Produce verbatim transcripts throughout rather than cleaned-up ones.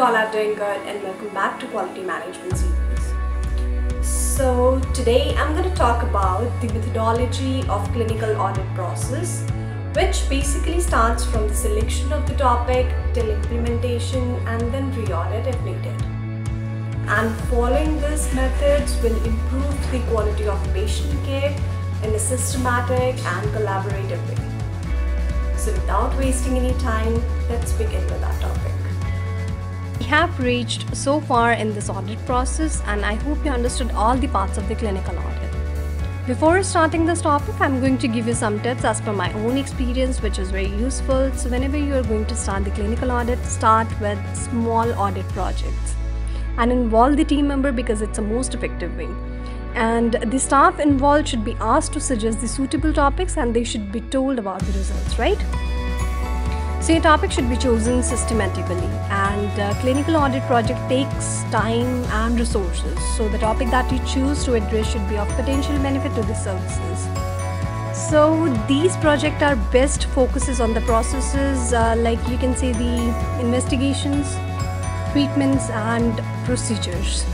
all are doing good and welcome back to Quality Management Series. So today I'm going to talk about the methodology of clinical audit process, which basically starts from the selection of the topic till implementation and then re-audit if needed. And following these methods will improve the quality of patient care in a systematic and collaborative way. So without wasting any time, let's begin with our topic. We have reached so far in this audit process and I hope you understood all the parts of the clinical audit. Before starting this topic, I'm going to give you some tips as per my own experience, which is very useful. So whenever you are going to start the clinical audit, start with small audit projects and involve the team member because it's the most effective way. And the staff involved should be asked to suggest the suitable topics and they should be told about the results, right? So your topic should be chosen systematically, and uh, clinical audit project takes time and resources. So the topic that you choose to address should be of potential benefit to the services. So these projects are best focuses on the processes uh, like you can say the investigations, treatments and procedures.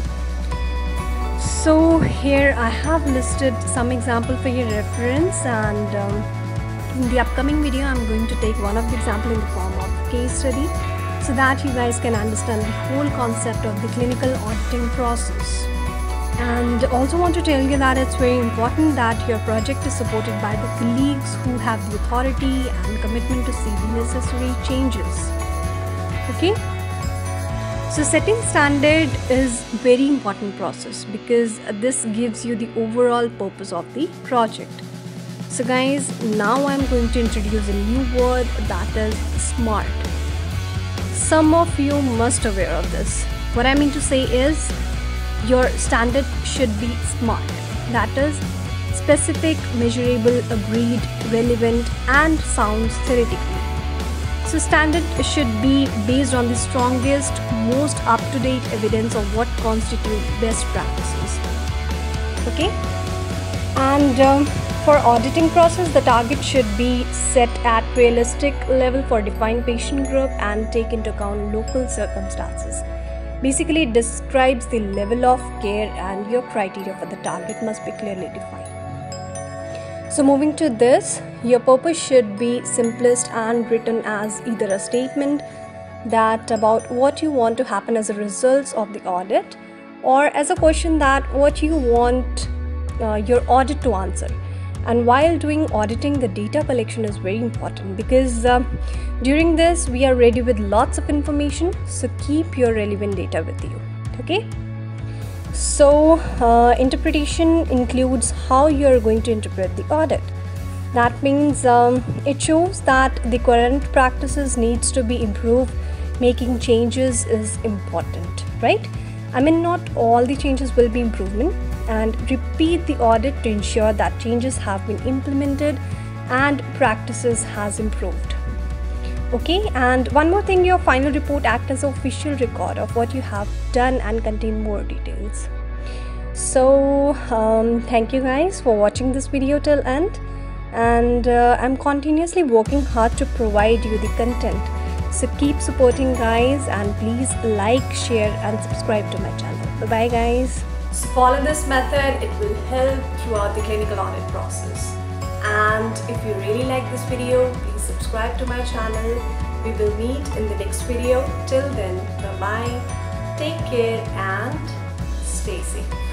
So here I have listed some example for your reference, and um, in the upcoming video I'm going to take one of the example in the form of case study so that you guys can understand the whole concept of the clinical auditing process. And also want to tell you that it's very important that your project is supported by the colleagues who have the authority and commitment to see the necessary changes. Okay? So setting standard is very important process because this gives you the overall purpose of the project. So guys, now I'm going to introduce a new word, that is SMART. Some of you must aware of this. What I mean to say is your standard should be SMART. That is specific, measurable, agreed, relevant and sounds theoretically. So standard should be based on the strongest, most up-to-date evidence of what constitutes best practices. Okay? And um, for auditing process, the target should be set at realistic level for defined patient group and take into account local circumstances. Basically, it describes the level of care and your criteria for the target must be clearly defined. So moving to this, your purpose should be simplest and written as either a statement that about what you want to happen as a result of the audit, or as a question that what you want uh, your audit to answer. And while doing auditing, the data collection is very important because uh, during this we are ready with lots of information, so keep your relevant data with you. Okay? So uh, interpretation includes how you are going to interpret the audit. That means um, it shows that the current practices needs to be improved. Making changes is important, right? I mean, not all the changes will be improvement, and repeat the audit to ensure that changes have been implemented and practices has improved. Okay, and one more thing, your final report acts as an official record of what you have done and contain more details. So um, thank you guys for watching this video till end, and uh, I'm continuously working hard to provide you the content. So keep supporting guys, and please like, share and subscribe to my channel. Bye bye guys. So follow this method, it will help throughout the clinical audit process. And if you really like this video, please subscribe to my channel. We will meet in the next video. Till then, bye bye, take care and stay safe.